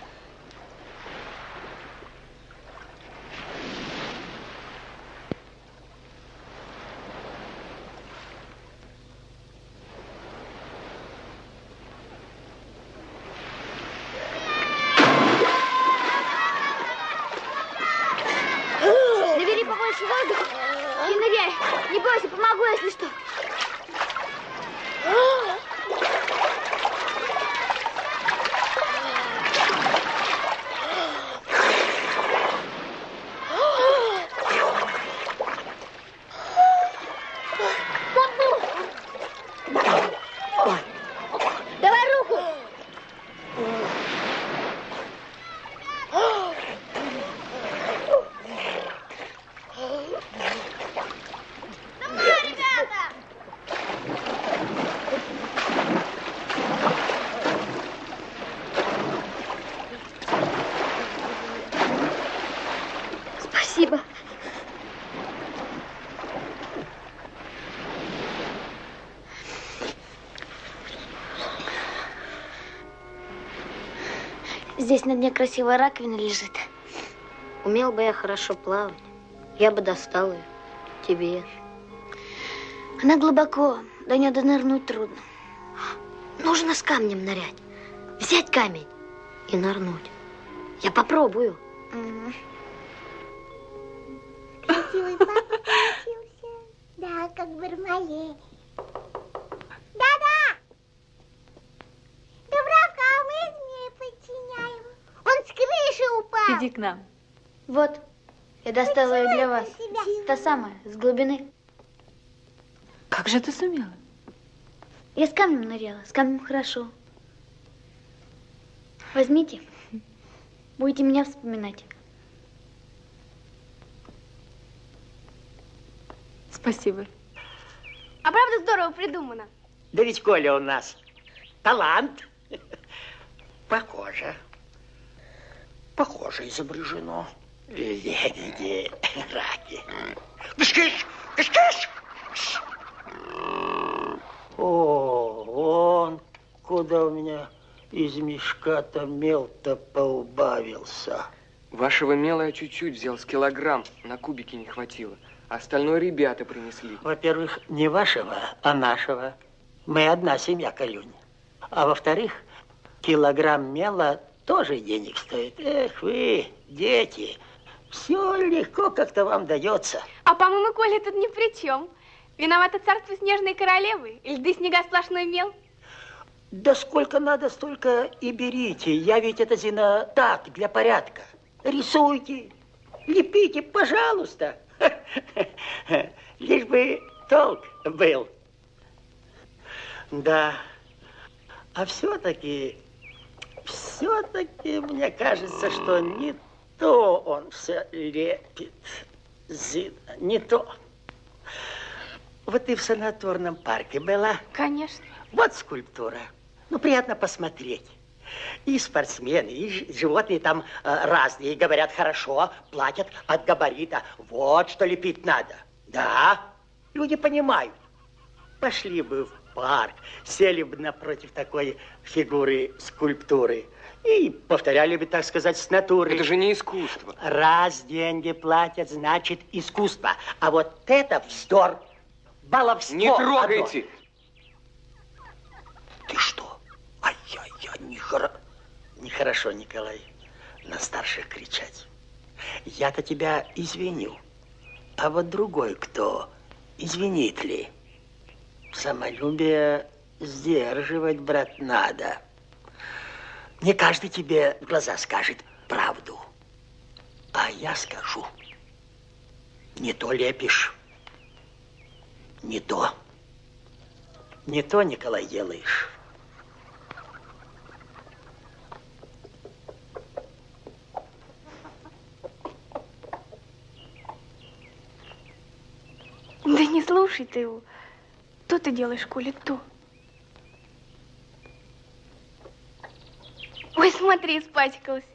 Набери побольше воздуха и ныряй. Не бойся, помогу, если что. Давай руку.
Давай, ребята!
Спасибо. Здесь на дне красивая раковина лежит.
Умел бы я хорошо плавать, я бы достал ее тебе.
Она глубоко, до нее донырнуть трудно.
Нужно с камнем нырять. Взять камень и нырнуть. Я попробую.
Красивый папа получился. Да, как Бармалей. Да-да! Дубравка, а мы змеи подчиняем. Он с крыши упал.
Иди к нам.
Вот, я достала ее для вас. Та самая, с глубины.
Как же ты сумела?
Я с камнем ныряла, с камнем хорошо. Возьмите, будете меня вспоминать.
Спасибо.
А правда здорово придумано?
Да ведь Коля у нас талант. Похоже. Похоже изображено. Лебеди, раки. Кыш-кыш! Кыш-кыш! О, вон куда у меня из мешка-то мел-то поубавился.
Вашего мела я чуть-чуть взял, с килограмм, на кубики не хватило. Остальное ребята принесли.
Во-первых, не вашего, а нашего. Мы одна семья, Колюнь. А во-вторых, килограмм мела тоже денег стоит. Эх вы, дети, все легко как-то вам дается.
А по-моему, Коля тут ни при чем. Виновато царство снежной королевы. Льды, снега, сплошной мел.
Да сколько надо, столько и берите. Я ведь это, Зина, так, для порядка. Рисуйте, лепите, пожалуйста. Лишь бы толк был. Да. А все-таки мне кажется, что не то он все лепит, Зина, не то. Вот ты в санаторном парке была?
Конечно.
Вот скульптура. Ну, приятно посмотреть. И спортсмены, и животные там разные. Говорят, хорошо, платят от габарита. Вот что лепить надо. Да, люди понимают. Пошли бы в парк, сели бы напротив такой фигуры скульптуры и повторяли бы, так сказать, с натуры.
Это же не искусство.
Раз деньги платят, значит искусство. А вот это вздор, баловство.
Не трогайте.
Ты что? Ай-яй-яй, нехорошо, Николай, на старших кричать. Я-то тебя извиню. А вот другой кто? Извинит ли? Самолюбие сдерживать, брат, надо. Не каждый тебе в глаза скажет правду. А я скажу, не то лепишь, не то, Николай, делаешь.
Да не слушай ты его. То ты делаешь, Коля, то. Ой, смотри, испачкался.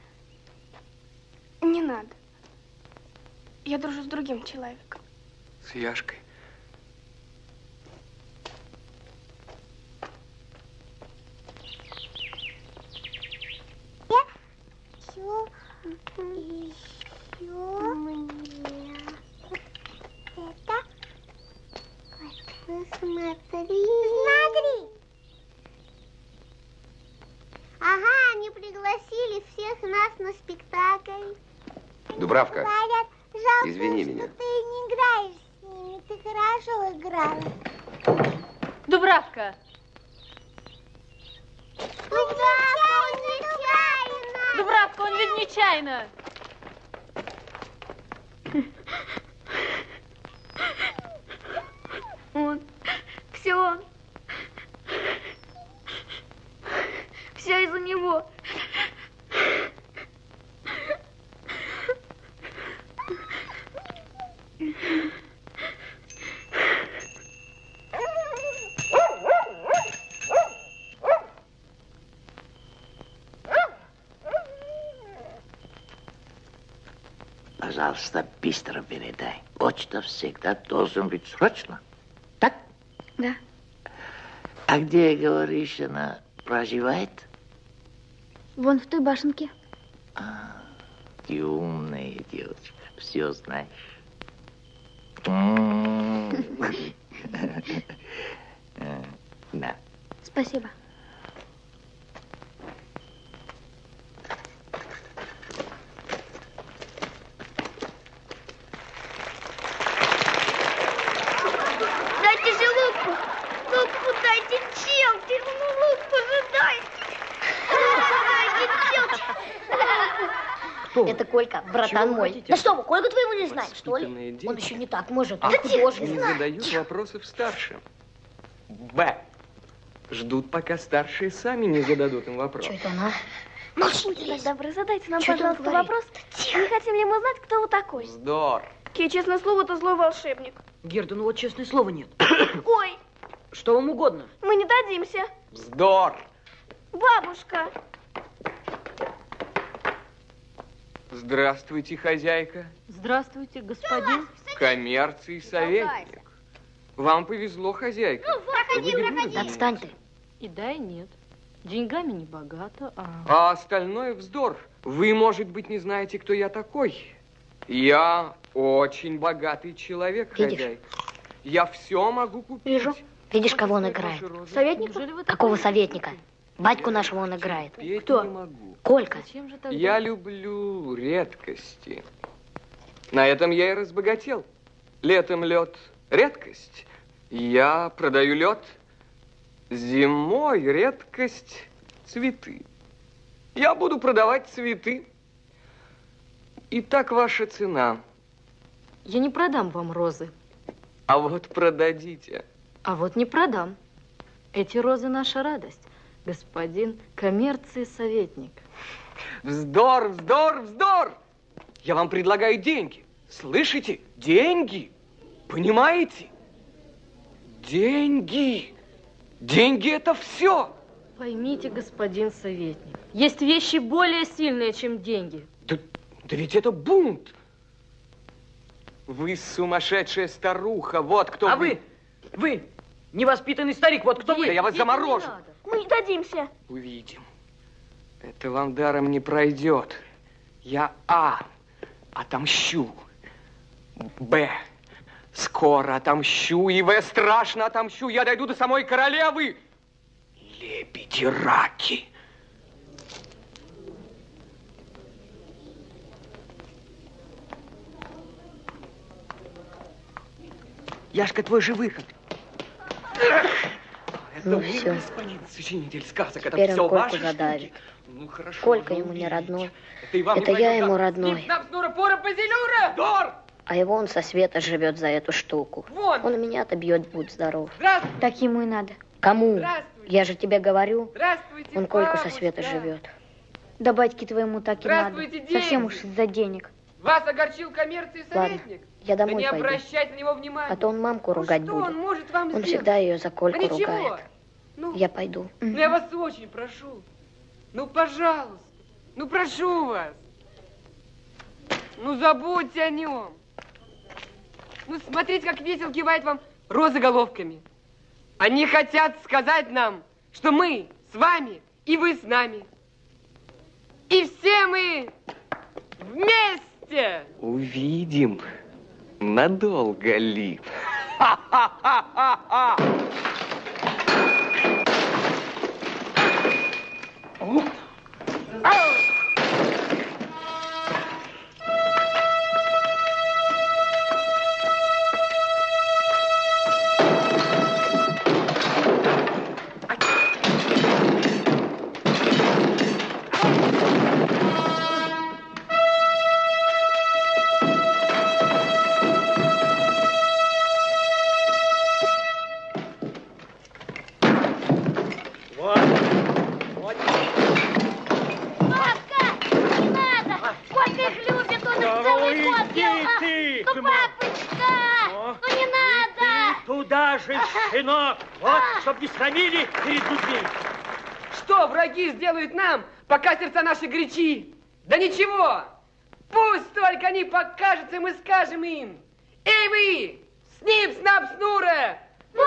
Не надо. Я дружу с другим человеком.
С Яшкой.
Еще мне это. Посмотри. Смотри. Ага, они пригласили всех нас на спектакль.
Дубравка,
Говорят, жалко,
извини
что
меня.
ты не играешь с ними. Ты хорошо играла.
Дубравка!
Дубравка, он нечаянно.
Дубравка, он ведь нечаянно!
Он. Все он. Все из-за него.
Пожалуйста, быстро передай. Почта всегда должен быть срочно. Так?
Да.
А где, говоришь, она проживает?
Вон в той башенке.
Ты умная девочка, все знаешь. Да.
Спасибо.
Дайте же лупу. Лупу дайте, челки. Ну, лупу же дайте. Дайте, челки.
Это Колька, братан мой.
хотите?
Да что вы, Кольку твоего не знаем, что ли?
Воспитанные дети.
Он еще не так может, он
А
художник.
не задают вопросов старшим. Б. Ждут, пока старшие сами не зададут им вопрос.
Что это она?
Будьте добры, задайте нам,
Чё ты
пожалуйста,
говоришь?
вопрос. Не хотим ли мы знать, кто вы такой?
Вздор.
Ки, честное слово, это злой волшебник.
Герда, ну вот честное слово нет.
Ой,
Что вам угодно.
мы не дадимся.
Вздор.
Бабушка.
Здравствуйте, хозяйка.
Здравствуйте, господин.
Коммерции советник. Вам повезло, хозяйка.
Проходи,
Вы
проходи.
Да отстань ты.
И да, и нет. Деньгами не богато, а...
А остальное вздор. Вы, может быть, не знаете, кто я такой. Я очень богатый человек,
Видишь?
хозяйка. Я все могу купить.
Вижу. Видишь, кого он
Ваши
играет?
розы.
Советника?
Какого советника? Батьку нашего он играет.
Петь
Кто?
не могу.
Колька.
Зачем же тогда?
Я люблю редкости. На этом я и разбогател. Летом лед – редкость. Я продаю лед. Зимой редкость – цветы. Я буду продавать цветы. Итак, ваша цена.
Я не продам вам розы.
А вот продадите.
А вот не продам. Эти розы наша радость, господин коммерции советник.
Вздор, вздор, вздор! Я вам предлагаю деньги. Слышите? Деньги. Понимаете? Деньги. Деньги – это все.
Поймите, господин советник, есть вещи более сильные, чем деньги.
Да ведь это бунт. Вы сумасшедшая старуха, вот кто
А вы, невоспитанный старик, вот кто
Да
вы?
я вас заморожу.
Мы не дадимся.
Увидим. Это вам даром не пройдет. Я отомщу. Б, скоро отомщу. И В, страшно отомщу. Я дойду до самой королевы. Лебеди-раки.
Яшка, твой же выход.
Ну все.
Господин сочинитель сказок, это
Теперь
все
он Кольку
ваши
задавит.
штуки. Ну хорошо.
Колька
ну,
ему не
увидите.
родной.
вам
Это
не
я
пойдет,
ему
да?
родной.
Снап-снура, пора позелюра!
Дор!
А его он со света живет за эту штуку.
Вон!
Он меня-то бьет, будь здоров.
Здравствуйте!
Так ему и надо.
Кому?
Здравствуйте!
Я же тебе говорю,
Здравствуйте,
он Кольку со
бабушка.
света живет.
Да батьке твоему так и надо.
Здравствуйте, деньги.
Совсем уж из-за денег.
Вас огорчил коммерции
Ладно,
советник?
я домой
да не
пойду.
обращайте на него внимания.
А то он мамку ругать
что
будет.
он может вам
Он
сделать?
всегда ее за Кольку
Да ничего.
ругает.
Ну,
Я пойду.
ну, я вас очень прошу. Ну, пожалуйста. Ну, прошу вас. Ну, забудьте о нем. Ну, смотрите, как весело кивает вам роза головками. Они хотят сказать нам, что мы с вами, и вы с нами. И все мы вместе.
Увидим, надолго ли.
Щенок, вот, чтоб не срамили перед людьми.
Что враги сделают нам, пока сердца наши горячи? Да ничего! Пусть только они покажутся, мы скажем им. Эй вы! Снип, снап, снура!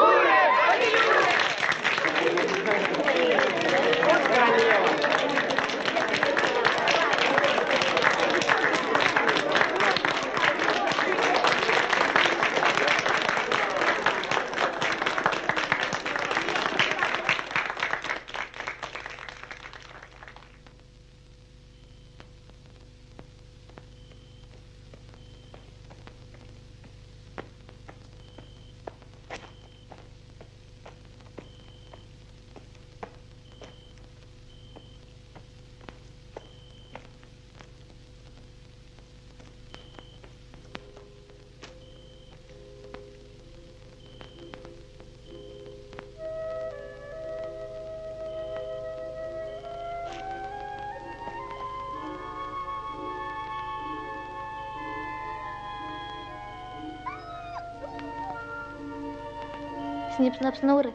Снип-снап-снуры.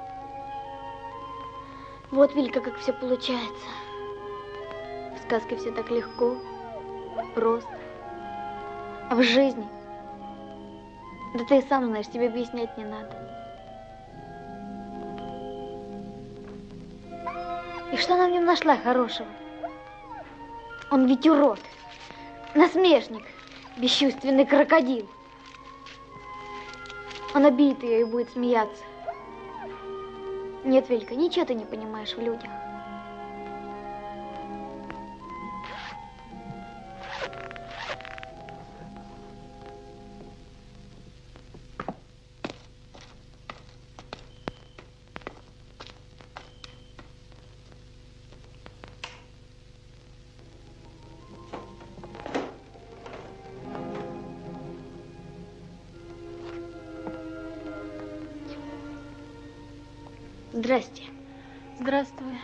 Вот, Вилька, как все получается. В сказке все так легко, просто. А в жизни? Да ты и сам знаешь, тебе объяснять не надо. И что она в нем нашла хорошего? Он ведь урод, насмешник, бесчувственный крокодил. Он обидит ее и будет смеяться. Нет, Вилька, ничего ты не понимаешь в людях. Здрасте.
Здравствуй.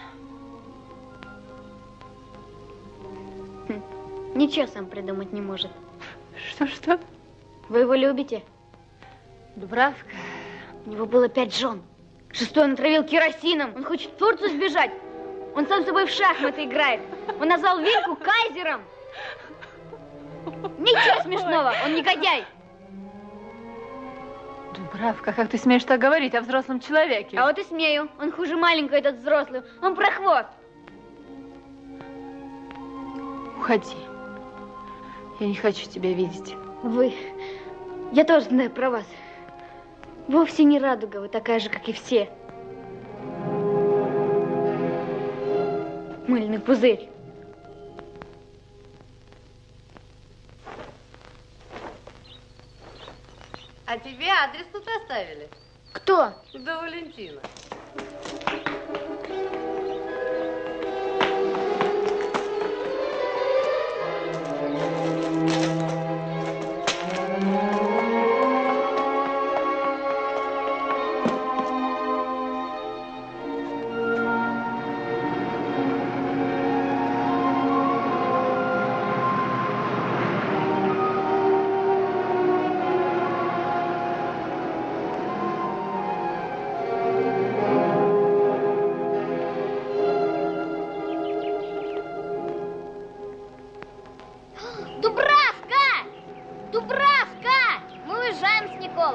Ничего сам придумать не может.
Что?
Вы его любите?
Дубравка.
У него было 5 жен. 6-й он отравил керосином. Он хочет в Турцию сбежать. Он сам с собой в шахматы играет. Он назвал Вильку кайзером. Ничего смешного, он негодяй.
Дубравка, как ты смеешь так говорить о взрослом человеке?
А вот и смею. Он хуже маленького, этот взрослый. Он прохвост.
Уходи. Я не хочу тебя видеть.
Вы... Я тоже знаю про вас. Вовсе не радуга, вы такая же, как и все. Мыльный пузырь.
А тебе адрес тут оставили?
Кто?
Да Валентина.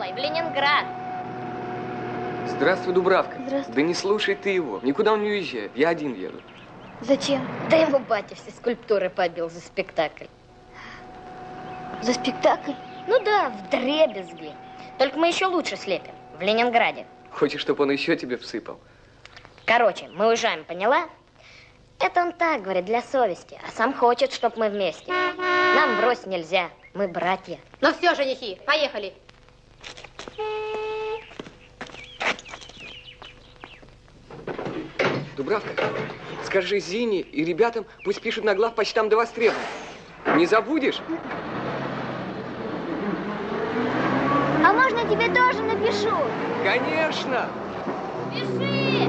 школой в Ленинград.
Здравствуй, Дубравка.
Здравствуй.
Да не слушай ты его. Никуда он не уезжает. Я один еду.
Зачем?
Да ему батя все скульптуры побил за спектакль.
За спектакль?
Ну да, вдребезги. Только мы еще лучше слепим. В Ленинграде.
Хочешь, чтобы он еще тебе всыпал?
Короче, мы уезжаем, поняла? Это он так говорит, для совести. А сам хочет, чтобы мы вместе. Нам врозь нельзя. Мы братья.
Ну все, женихи, поехали.
Дубравка, скажи Зине и ребятам, пусть пишут на главпочтам до востребования. Не забудешь?
А можно я тебе тоже напишу?
Конечно!
Пиши!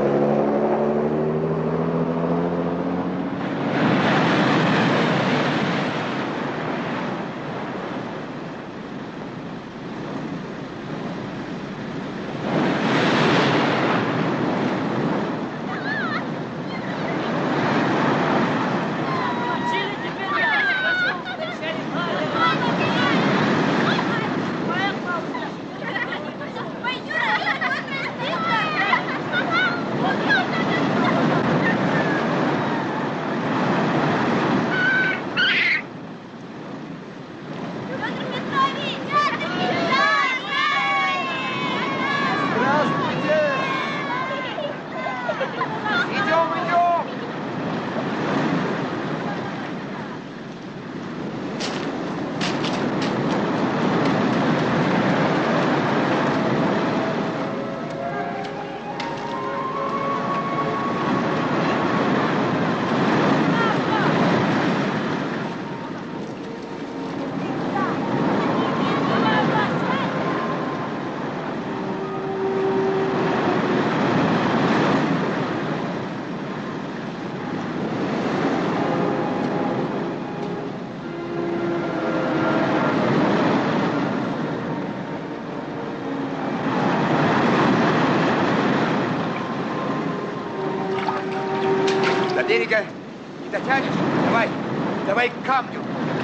Берега не дотянешь? Давай, давай к камню.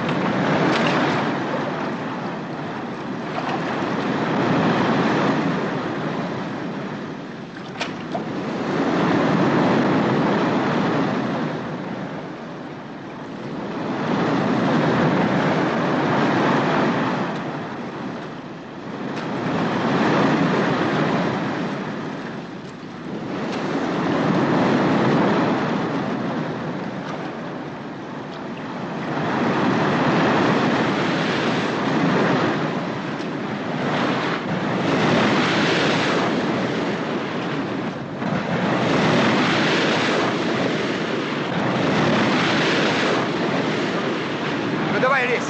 Давай, лезь.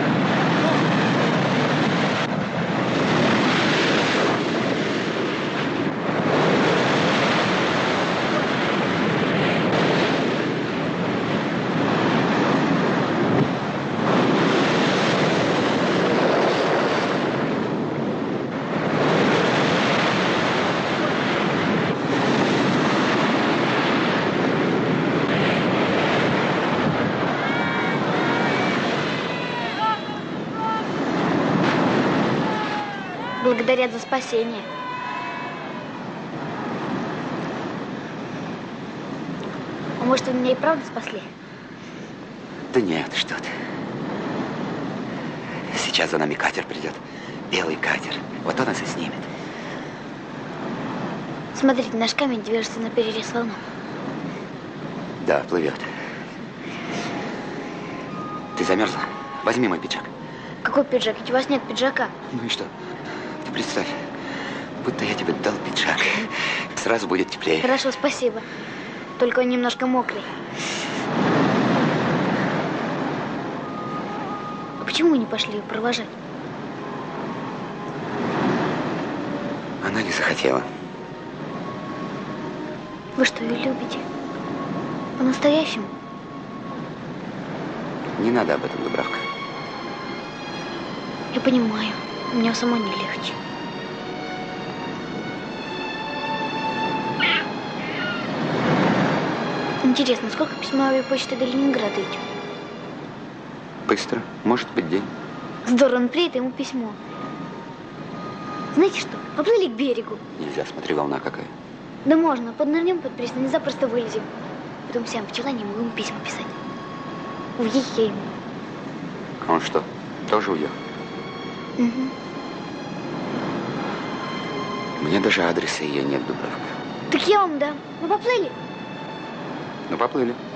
Благодарят за спасение. А может, вы меня и правда спасли?
Да нет, что ты. Сейчас за нами катер придет. Белый катер. Вот он нас и снимет.
Смотрите, наш камень движется на перерез волнам.
Да, плывет. Ты замерзла? Возьми мой пиджак.
Какой пиджак? Ведь у вас нет пиджака.
Ну и что? Ты представь, будто я тебе дал пиджак. Сразу будет теплее.
Хорошо, спасибо. Только он немножко мокрый. А почему вы не пошли ее провожать?
Она не захотела.
Вы что, ее любите? По-настоящему?
Не надо об этом, Дубравка.
Я понимаю. Мне самой не легче. Интересно, сколько письмовой почты до Ленинграда идет?
Быстро. Может быть, день.
Здорово, он приедет, ему письмо. Знаете что, поплыли к берегу.
Нельзя, смотри, волна какая.
Да можно, поднырнем под пристань, запросто вылезем. Потом сам пчела не могу ему письма писать. Уедь я ему.
Он что, тоже уехал?
Угу.
Мне даже адреса ее нет, Дубравка.
Так я вам дам. Мы поплыли?
Ну, поплыли.